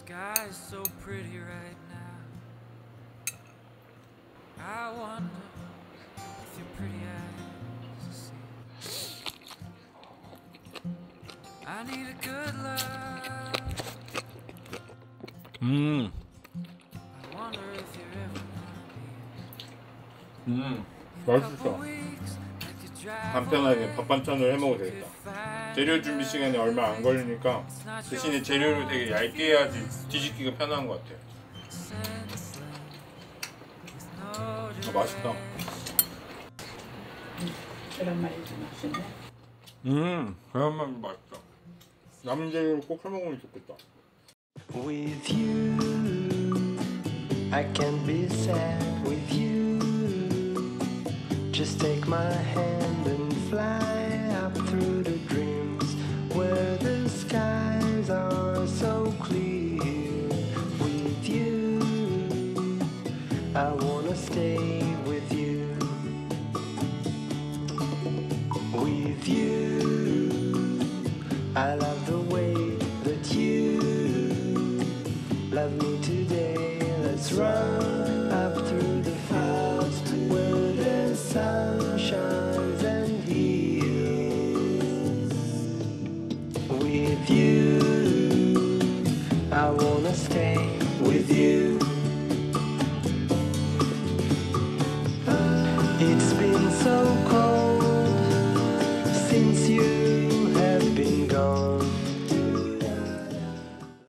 sky is so pretty right now. I wonder if your pretty eyes see. I need a good love. I wonder if you're ever gonna be. 맛있어. 간편하게 밥 반찬으로 해먹어도 되겠다. 재료 준비 시간이 얼마 안 걸리니까 대신에 재료를 되게 얇게 해야지 뒤집기가 편한 것 같아요. 아, 맛있다. 계란말이 좀 맛있네. 계란말이 맛있다. 남은 재료로 꼭 해먹으면 좋겠다. With you, I can be sad with you. Just take my hand and fly up through the dreams where the skies are so clear. With you, I wanna stay with you. With you, I love the way that you love me today. Let's run up through the fields where the sun shines and heals. With you, I wanna stay with you.